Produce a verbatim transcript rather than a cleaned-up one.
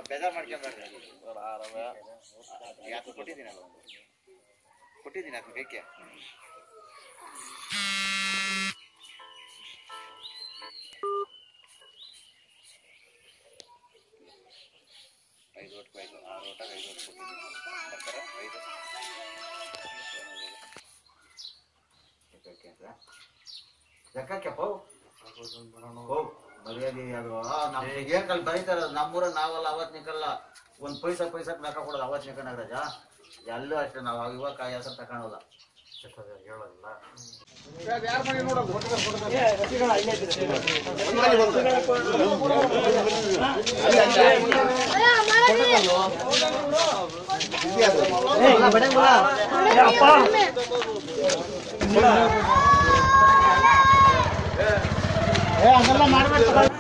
ಬೇಜಾರು ಮಾಡ್ಕೊಂಡ್ರೆ ಯಾಕೆ ಕೊಟ್ಟಿದ್ದೀನಲ್ಲ ಒಂದು ಕೊಟ್ಟಿದ್ದೀನಿ ಅದನ್ನ ಬೇಕೆ ಐದು ಒಟ್ಟು ಐದು ಆರು ಒಟ್ಟಾಗ ಐದು ಒಟ್ಟು ಕೊಟ್ಟಿದ್ದೀನಿ ಐದು ಲೆಕ್ಕಕ್ಕೆಪ್ಪ ಮರ್ಯಾದೆ ಅದು ನಮ್ಗೆ ಏಕಲ್ಲಿ ಬರೀತಾರ ನಮ್ಮೂರ ನಾವಲ್ಲ ಅವತ್ ನಿಕಲ್ಲ ಒಂದ್ ಪೈಸಾ ಪೈಸಾಕ್ ಲೆಕ್ಕ ಕೊಡೋದು ಅವತ್ ನಿಕ ನಾಗರಾಜ ಎಲ್ಲೂ ಅಷ್ಟೇ ನಾವು ಇವಾಗ ಕಾಯಿ ಹೆಸರು ತಗೊಳಲ್ಲ ಹೇಳೋದಿಲ್ಲ ಹಂಗೆಲ್ಲ ಮಾಡ್ಬೇಕು